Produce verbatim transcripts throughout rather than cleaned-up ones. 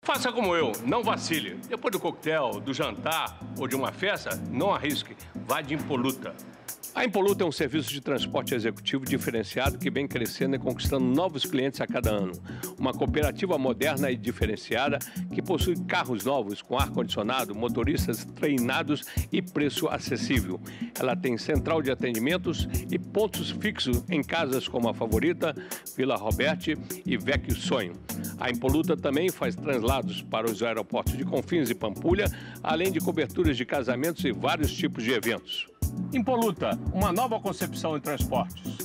Faça como eu, não vacile. Depois do coquetel, do jantar ou de uma festa, não arrisque. Vá de Impoluta. A Impoluta é um serviço de transporte executivo diferenciado que vem crescendo e conquistando novos clientes a cada ano. Uma cooperativa moderna e diferenciada que possui carros novos com ar-condicionado, motoristas treinados e preço acessível. Ela tem central de atendimentos e pontos fixos em casas como a Favorita, Vila Roberti e Vecchio Sonho. A Impoluta também faz translados para os aeroportos de Confins e Pampulha, além de coberturas de casamentos e vários tipos de eventos. Impoluta, uma nova concepção em transportes.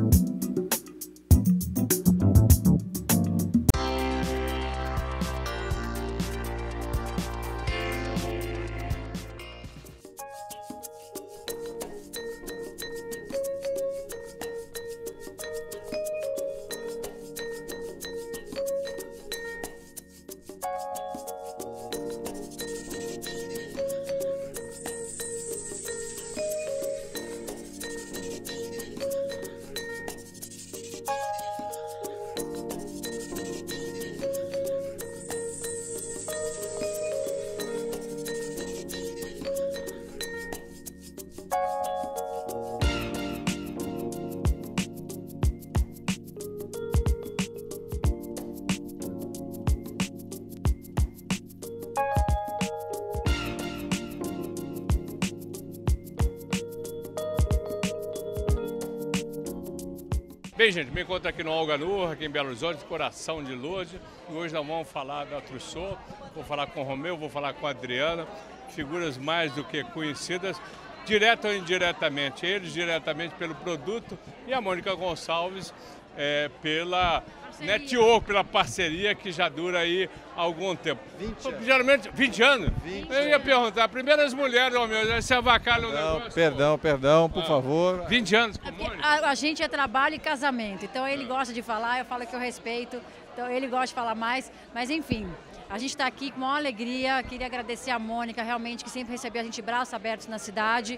Bem, gente, me encontro aqui no Alganur, aqui em Belo Horizonte, coração de Lourdes. E hoje nós vamos falar da Trousseau, vou falar com o Romeu, vou falar com a Adriana, figuras mais do que conhecidas, direto ou indiretamente. Eles diretamente pelo produto e a Mônica Gonçalves é, pela network, pela parceria que já dura aí há algum tempo. vinte anos. Geralmente, vinte anos? vinte Eu ia perguntar, primeiras mulheres, Romeu, você avacalha o Não, negócio. perdão, perdão, por Ah, favor. vinte anos com É porque Mônica? a, a gente é trabalho e casamento, então ele gosta de falar, eu falo que eu respeito, então ele gosta de falar mais, mas enfim, a gente está aqui com maior alegria, queria agradecer a Mônica, realmente, que sempre recebeu a gente braços abertos na cidade.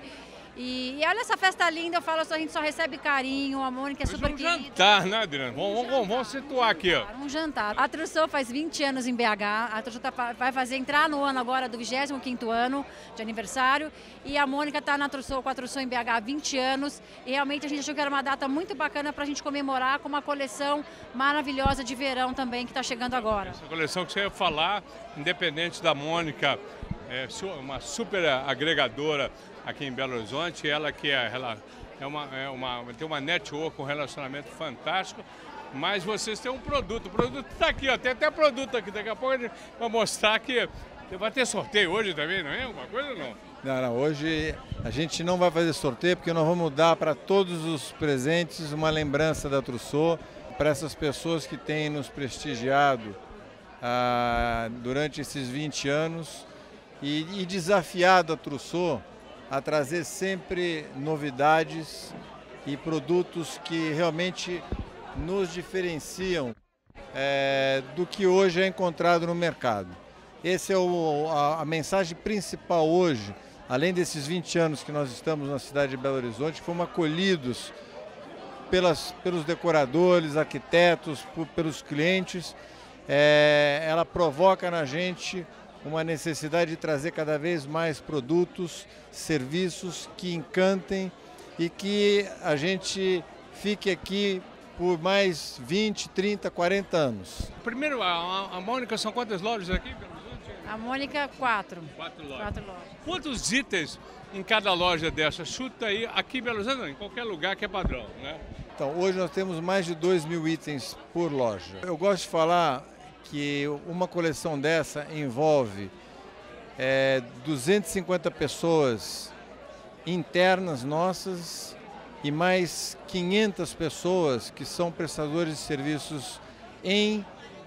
E, e olha essa festa linda, eu falo, a gente só recebe carinho, a Mônica é super um querida. jantar, né, Adriana? Vamos, Um vamos, vamos jantar, situar aqui, ó. Um jantar. A Trousseau faz vinte anos em B H, a Trousseau tá, vai fazer entrar no ano agora do vigésimo quinto ano de aniversário, e a Mônica está na Trousseau, com a Trousseau em B H há vinte anos, e realmente a gente achou que era uma data muito bacana para a gente comemorar com uma coleção maravilhosa de verão também que está chegando agora. Essa coleção que você ia falar, independente da Mônica, é uma super agregadora aqui em Belo Horizonte, ela que é, ela é uma, é uma, tem uma network, um relacionamento fantástico, mas vocês têm um produto, o produto está aqui, ó, tem até produto aqui, daqui a pouco a gente vai mostrar que vai ter sorteio hoje também, não é? Alguma coisa ou não? Não, não, hoje a gente não vai fazer sorteio porque nós vamos dar para todos os presentes uma lembrança da Trousseau, para essas pessoas que têm nos prestigiado ah, durante esses vinte anos e, e desafiado a Trousseau a trazer sempre novidades e produtos que realmente nos diferenciam é, do que hoje é encontrado no mercado. Essa é o, a, a mensagem principal hoje, além desses vinte anos que nós estamos na cidade de Belo Horizonte, fomos acolhidos pelas, pelos decoradores, arquitetos, por, pelos clientes. É, ela provoca na gente uma necessidade de trazer cada vez mais produtos, serviços que encantem e que a gente fique aqui por mais vinte, trinta, quarenta anos. Primeiro, a, a Mônica, são quantas lojas aqui? A Mônica, quatro. Quatro lojas. Quatro lojas. Quantos itens em cada loja dessa? Chuta aí, aqui em Belo Horizonte, não, em qualquer lugar que é padrão, né? Então, hoje nós temos mais de dois mil itens por loja. Eu gosto de falar que uma coleção dessa envolve é, duzentas e cinquenta pessoas internas nossas e mais quinhentas pessoas que são prestadores de serviços em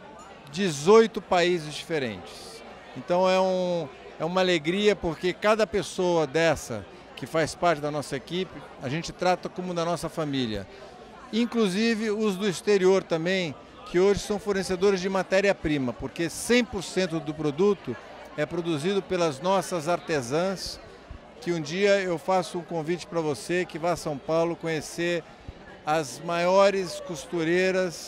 dezoito países diferentes. Então é, um, é uma alegria porque cada pessoa dessa que faz parte da nossa equipe, a gente trata como da nossa família. Inclusive os do exterior também, que hoje são fornecedores de matéria-prima, porque cem por cento do produto é produzido pelas nossas artesãs, que um dia eu faço um convite para você que vá a São Paulo conhecer as maiores costureiras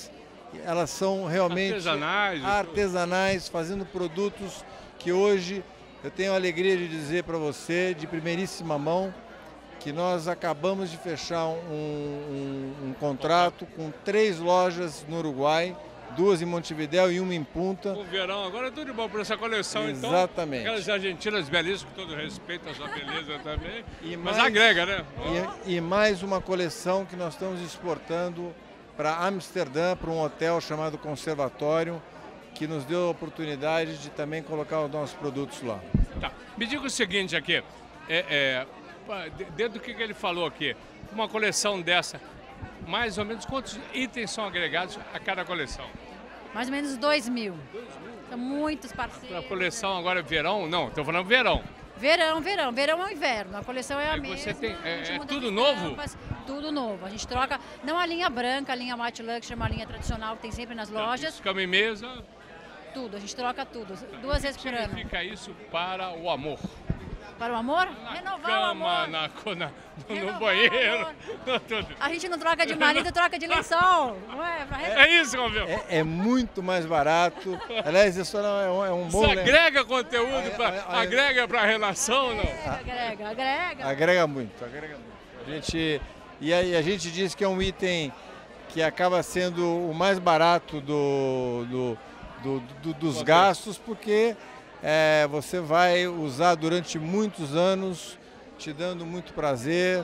elas são realmente artesanais, artesanais, fazendo produtos que hoje eu tenho a alegria de dizer para você, de primeiríssima mão, que nós acabamos de fechar um, um, um contrato com três lojas no Uruguai, duas em Montevidéu e uma em Punta. O verão agora é tudo de bom para essa coleção, então. Exatamente. Aquelas argentinas belíssimas, com todo respeito à sua beleza também, e mas mais, agrega, né? E, e mais uma coleção que nós estamos exportando para Amsterdã, para um hotel chamado Conservatório, que nos deu a oportunidade de também colocar os nossos produtos lá. Tá. Me diga o seguinte aqui, é, é, dentro do que ele falou aqui, uma coleção dessa, mais ou menos quantos itens são agregados a cada coleção? Mais ou menos dois mil. São muitos parceiros. A coleção agora é verão? Não, estou falando verão. Verão, verão. Verão é o inverno. A coleção é a Aí mesma. você tem, é, é muda tudo as novo? estampas, tudo novo. A gente troca, não a linha branca, a linha White Luxury, uma linha tradicional que tem sempre nas lojas. Cama e mesa. Tudo, a gente troca tudo. Duas vezes por ano. O que significa isso para o amor? Para o amor? Na Renovar cama, o amor. Na, na, no Renovar banheiro. A gente não troca de marido, troca de lençol. Não é? Pra É isso, Romeu. É, é muito mais barato. Aliás, isso não é um, é um bom... Isso agrega conteúdo, Aí, pra, aí, aí, agrega para a relação, não? Agrega, agrega. Agrega muito, agrega muito. A gente, e a, e a gente diz que é um item que acaba sendo o mais barato do, do, do, do, dos gastos, porque é, você vai usar durante muitos anos, te dando muito prazer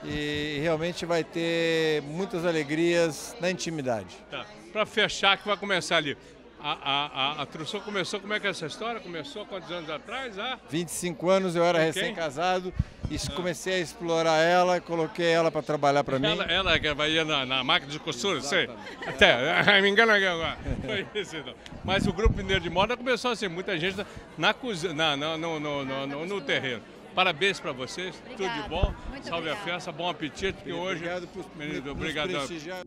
e realmente vai ter muitas alegrias na intimidade. Tá. Para fechar, que vai começar ali. A, a, a, a Trussô começou, como é que é essa história? Começou quantos anos atrás? Ah? vinte e cinco anos, eu era Com recém-casado e comecei a explorar ela, coloquei ela para trabalhar para mim. Ela, ela que vai ir na, na máquina de costura, sei. Até, me engano aqui agora. Foi isso, então. Mas o Grupo Mineiro de Moda começou assim, muita gente na cozinha, na, no, no, no, no, no, no terreno. Parabéns para vocês, Obrigada. tudo de bom. Muito Salve obrigada. a festa, bom apetite, que hoje... Obrigado por Menino, nos obrigado. prestigiar.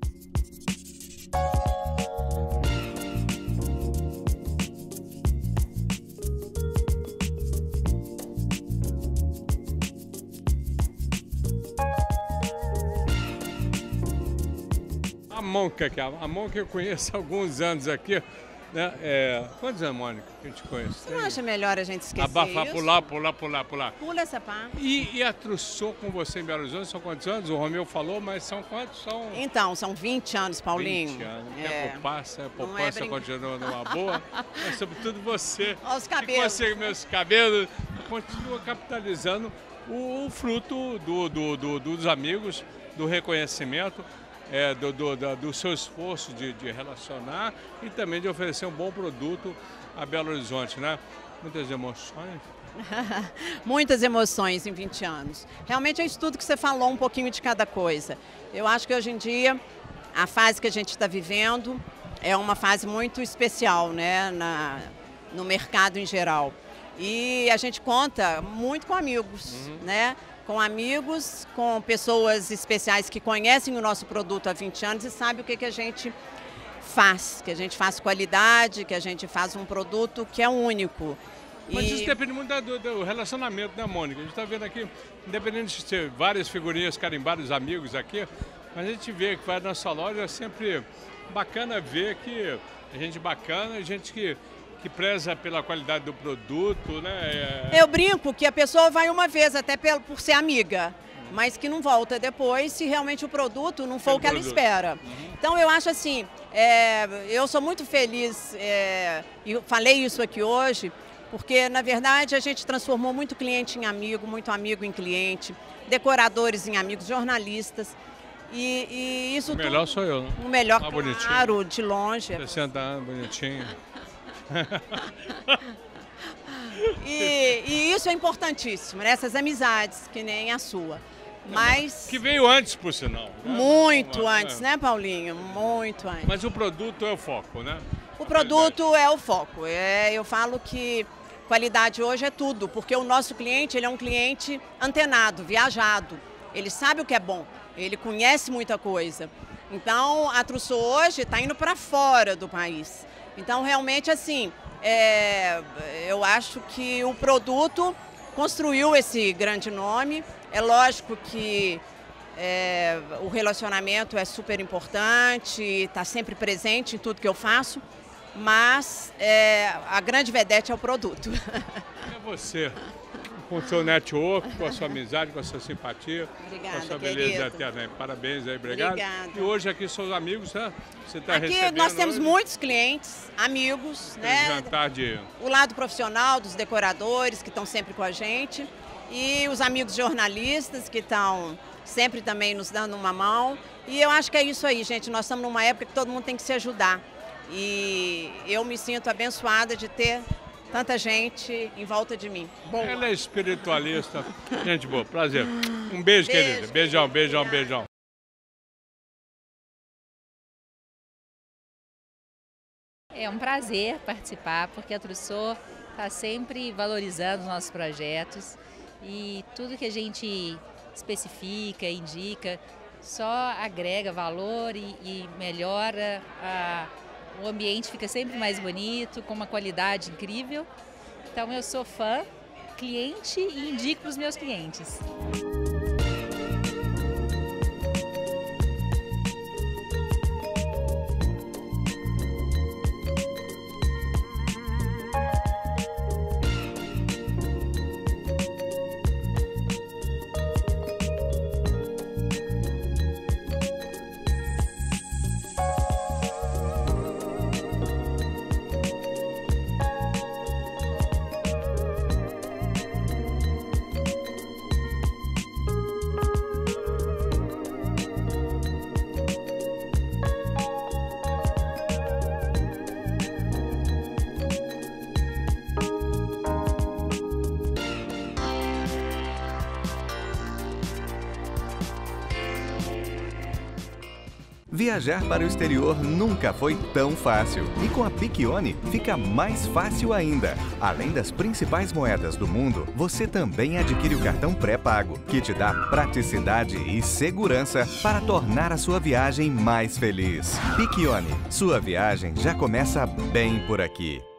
A Mônica, que a Mônica eu conheço há alguns anos aqui, né? É, quantos anos, Mônica, que a gente conhece? Você não acha melhor a gente esquecer Abafar, isso? pular, pular, pular, pular. Pula essa parte. E, e a Trussô com você em Belo Horizonte, são quantos anos? O Romeu falou, mas são quantos? São Então, são vinte anos, Paulinho. vinte anos. O É. tempo passa, a Não poupança é brin- continua numa boa, mas sobretudo você, Olha os que cabelos. consegue meus cabelos, continua capitalizando o, o fruto do, do, do, dos amigos, do reconhecimento, é, do, do, da, do seu esforço de, de relacionar e também de oferecer um bom produto a Belo Horizonte, né? Muitas emoções. Muitas emoções em vinte anos. Realmente é isso tudo que você falou, um pouquinho de cada coisa. Eu acho que hoje em dia, a fase que a gente está vivendo é uma fase muito especial, né, na, no mercado em geral. E a gente conta muito com amigos, Uhum. né? Com amigos, com pessoas especiais que conhecem o nosso produto há vinte anos e sabem o que, que a gente faz, que a gente faz qualidade, que a gente faz um produto que é único. Mas E- isso depende muito da- do, do relacionamento, né, Mônica? A gente está vendo aqui, independente de ter várias figurinhas carimbadas, amigos aqui, mas a gente vê que vai na sua loja, é sempre bacana ver que é gente bacana, gente que, que preza pela qualidade do produto, né? É- Eu brinco que a pessoa vai uma vez até pel- por ser amiga, mas que não volta depois se realmente o produto não for Tem o que ela produto. espera. Então eu acho assim, é, eu sou muito feliz, é, e eu falei isso aqui hoje, porque na verdade a gente transformou muito cliente em amigo, muito amigo em cliente, decoradores em amigos, jornalistas. E, e isso O melhor tudo, sou eu, né? o melhor, Ah, bonitinho. claro, de longe. sessenta anos, bonitinho. E, e isso é importantíssimo, né? Essas amizades, que nem a sua. Mas Que veio antes, por sinal. né? muito Uma- antes, é. né, Paulinho? Muito antes. Mas o produto é o foco, né? O produto é o foco. É, eu falo que qualidade hoje é tudo, porque o nosso cliente, ele é um cliente antenado, viajado. Ele sabe o que é bom, ele conhece muita coisa. Então, a Trussô hoje está indo para fora do país. Então, realmente, assim, é, eu acho que o produto construiu esse grande nome. É lógico que É, o relacionamento é super importante, está sempre presente em tudo que eu faço, mas é, a grande vedete é o produto. É você, com o seu network, com a sua amizade, com a sua simpatia, Obrigada, com a sua beleza querido. eterna. Parabéns aí, obrigado. Obrigada. E hoje aqui seus amigos, né? Você está recebendo Aqui nós temos hoje? muitos clientes, amigos, né? Jantar de... O lado profissional dos decoradores que estão sempre com a gente e os amigos jornalistas que estão sempre também nos dando uma mão. E eu acho que é isso aí, gente. Nós estamos numa época que todo mundo tem que se ajudar. E eu me sinto abençoada de ter tanta gente em volta de mim. Boa. Ela é espiritualista. Gente boa, prazer. Um beijo, Beijo, querida. Beijão, beijão, obrigada. beijão. É um prazer participar, porque a Trousseau está sempre valorizando os nossos projetos e tudo que a gente especifica, indica, só agrega valor e, e melhora, a, o ambiente fica sempre mais bonito, com uma qualidade incrível. Então eu sou fã, cliente e indico para os meus clientes. Viajar para o exterior nunca foi tão fácil. E com a Piccioni fica mais fácil ainda. Além das principais moedas do mundo, você também adquire o cartão pré-pago, que te dá praticidade e segurança para tornar a sua viagem mais feliz. Piccioni, sua viagem já começa bem por aqui.